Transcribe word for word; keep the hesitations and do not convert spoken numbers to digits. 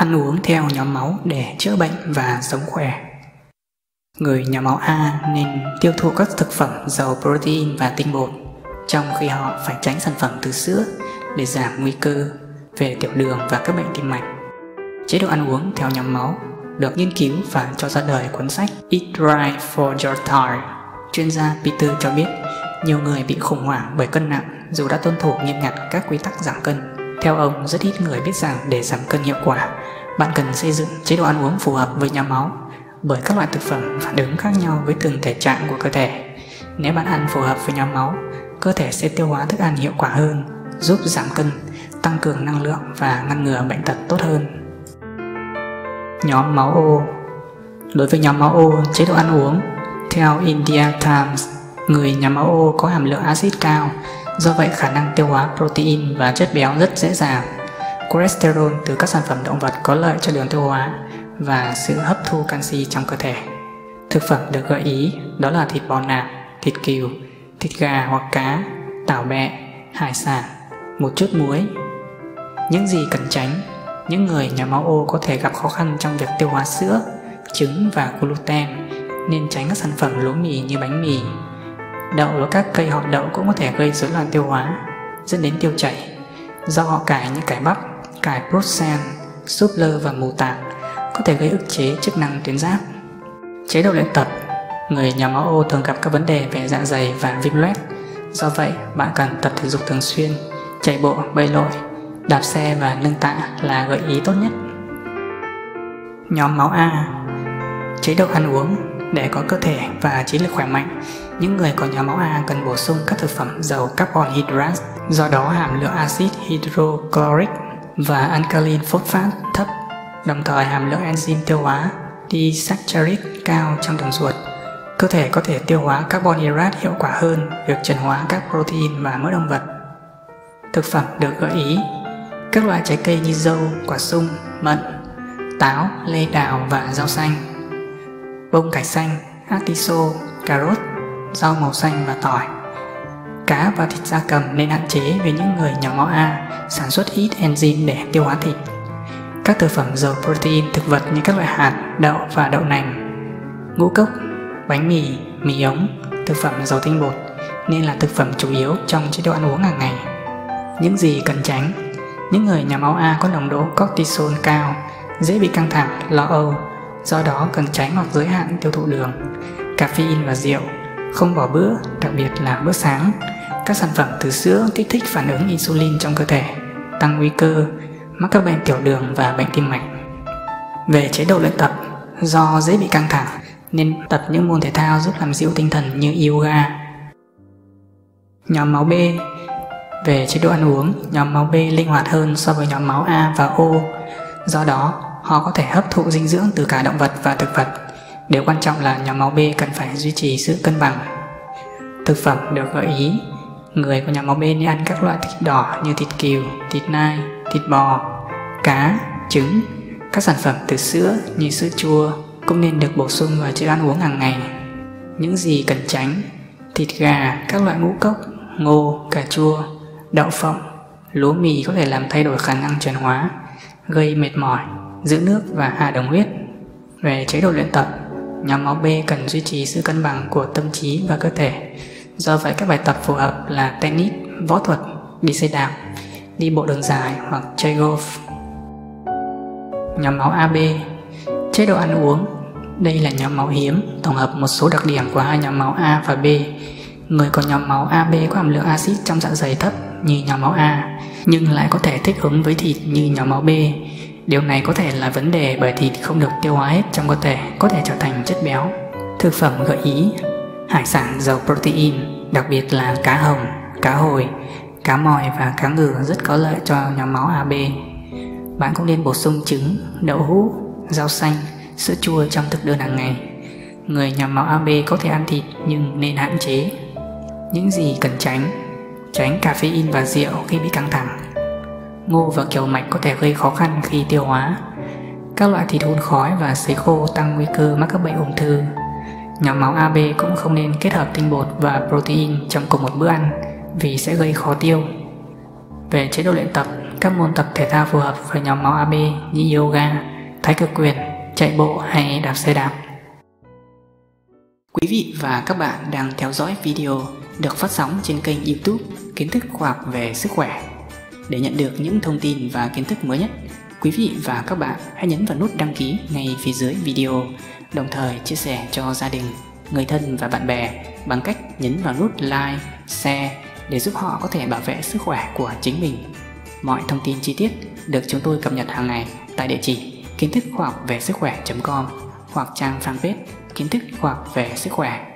Ăn uống theo nhóm máu để chữa bệnh và sống khỏe. Người nhóm máu A nên tiêu thụ các thực phẩm giàu protein và tinh bột, trong khi họ phải tránh sản phẩm từ sữa để giảm nguy cơ về tiểu đường và các bệnh tim mạch. Chế độ ăn uống theo nhóm máu được nghiên cứu và cho ra đời cuốn sách Eat Right for Your Heart. Chuyên gia Peter cho biết nhiều người bị khủng hoảng bởi cân nặng dù đã tuân thủ nghiêm ngặt các quy tắc giảm cân. Theo ông, rất ít người biết rằng để giảm cân hiệu quả, bạn cần xây dựng chế độ ăn uống phù hợp với nhóm máu, bởi các loại thực phẩm phản ứng khác nhau với từng thể trạng của cơ thể. Nếu bạn ăn phù hợp với nhóm máu, cơ thể sẽ tiêu hóa thức ăn hiệu quả hơn, giúp giảm cân, tăng cường năng lượng và ngăn ngừa bệnh tật tốt hơn. Nhóm máu O. Đối với nhóm máu O, chế độ ăn uống theo India Times, người nhóm máu O có hàm lượng axit cao, do vậy khả năng tiêu hóa protein và chất béo rất dễ dàng. Cholesterol từ các sản phẩm động vật có lợi cho đường tiêu hóa và sự hấp thu canxi trong cơ thể. Thực phẩm được gợi ý đó là thịt bò nạc, thịt cừu, thịt gà hoặc cá, tảo bẹ, hải sản, một chút muối. Những gì cần tránh: những người nhóm máu O có thể gặp khó khăn trong việc tiêu hóa sữa, trứng và gluten, nên tránh các sản phẩm lúa mì như bánh mì. Đậu và các cây họ đậu cũng có thể gây rối loạn tiêu hóa, dẫn đến tiêu chảy. Rau họ cải như cải bắp, cải Brussels, súp lơ và mù tạt có thể gây ức chế chức năng tuyến giáp. Chế độ luyện tập: người nhóm máu O thường gặp các vấn đề về dạ dày và viêm loét. Do vậy, bạn cần tập thể dục thường xuyên, chạy bộ, bơi lội, đạp xe và nâng tạ là gợi ý tốt nhất. Nhóm máu A. Chế độ ăn uống để có cơ thể và trí lực khỏe mạnh. Những người có nhóm máu A cần bổ sung các thực phẩm giàu carbon hydrate, do đó hàm lượng axit hydrochloric và alkaline phosphate thấp, đồng thời hàm lượng enzyme tiêu hóa disaccharide cao trong đường ruột. Cơ thể có thể tiêu hóa carbon hydrate hiệu quả hơn việc chuyển hóa các protein và mỡ động vật. Thực phẩm được gợi ý: các loại trái cây như dâu, quả sung, mận, táo, lê đào và rau xanh, bông cải xanh, atiso, cà rốt, rau màu xanh và tỏi. Cá và thịt gia cầm nên hạn chế vì những người nhóm máu A sản xuất ít enzyme để tiêu hóa thịt. Các thực phẩm giàu protein thực vật như các loại hạt, đậu và đậu nành, ngũ cốc, bánh mì, mì ống, thực phẩm giàu tinh bột nên là thực phẩm chủ yếu trong chế độ ăn uống hàng ngày. Những gì cần tránh: những người nhóm máu A có nồng độ cortisol cao, dễ bị căng thẳng, lo âu, do đó cần tránh hoặc giới hạn tiêu thụ đường, caffeine và rượu, không bỏ bữa, đặc biệt là bữa sáng. Các sản phẩm từ sữa kích thích phản ứng insulin trong cơ thể, tăng nguy cơ mắc các bệnh tiểu đường và bệnh tim mạch. Về chế độ luyện tập: do dễ bị căng thẳng nên tập những môn thể thao giúp làm dịu tinh thần như yoga. Nhóm máu B. Về chế độ ăn uống, nhóm máu B linh hoạt hơn so với nhóm máu A và O, do đó họ có thể hấp thụ dinh dưỡng từ cả động vật và thực vật. Điều quan trọng là nhóm máu B cần phải duy trì sự cân bằng. Thực phẩm được gợi ý: người có nhóm máu B nên ăn các loại thịt đỏ như thịt cừu, thịt nai, thịt bò, cá, trứng. Các sản phẩm từ sữa như sữa chua cũng nên được bổ sung vào chế độ ăn uống hàng ngày. Những gì cần tránh: thịt gà, các loại ngũ cốc, ngô, cà chua, đậu phộng, lúa mì có thể làm thay đổi khả năng chuyển hóa, gây mệt mỏi, giữ nước và hạ đường huyết. Về chế độ luyện tập: nhóm máu B cần duy trì sự cân bằng của tâm trí và cơ thể. Do vậy, các bài tập phù hợp là tennis, võ thuật, đi xe đạp, đi bộ đường dài hoặc chơi golf. Nhóm máu A B. Chế độ ăn uống. Đây là nhóm máu hiếm, tổng hợp một số đặc điểm của hai nhóm máu A và B. Người có nhóm máu A B có hàm lượng axit trong dạ dày thấp như nhóm máu A, nhưng lại có thể thích ứng với thịt như nhóm máu B. Điều này có thể là vấn đề bởi thịt không được tiêu hóa hết trong cơ thể, có thể trở thành chất béo. Thực phẩm gợi ý: hải sản giàu protein, đặc biệt là cá hồng, cá hồi, cá mòi và cá ngừ rất có lợi cho nhóm máu A B. Bạn cũng nên bổ sung trứng, đậu hũ, rau xanh, sữa chua trong thực đơn hàng ngày. Người nhóm máu A B có thể ăn thịt nhưng nên hạn chế. Những gì cần tránh: tránh caffeine và rượu khi bị căng thẳng. Ngô và kiều mạch có thể gây khó khăn khi tiêu hóa. Các loại thịt hun khói và sấy khô tăng nguy cơ mắc các bệnh ung thư. Nhóm máu A B cũng không nên kết hợp tinh bột và protein trong cùng một bữa ăn vì sẽ gây khó tiêu. Về chế độ luyện tập, các môn tập thể thao phù hợp với nhóm máu a bê như yoga, thái cực quyền, chạy bộ hay đạp xe đạp. Quý vị và các bạn đang theo dõi video được phát sóng trên kênh YouTube Kiến thức khoa học về sức khỏe. Để nhận được những thông tin và kiến thức mới nhất, quý vị và các bạn hãy nhấn vào nút đăng ký ngay phía dưới video, đồng thời chia sẻ cho gia đình, người thân và bạn bè bằng cách nhấn vào nút like, share để giúp họ có thể bảo vệ sức khỏe của chính mình. Mọi thông tin chi tiết được chúng tôi cập nhật hàng ngày tại địa chỉ kiến thức khoa học về sức khỏe chấm com hoặc trang fanpage Kiến thức khoa học về sức khỏe.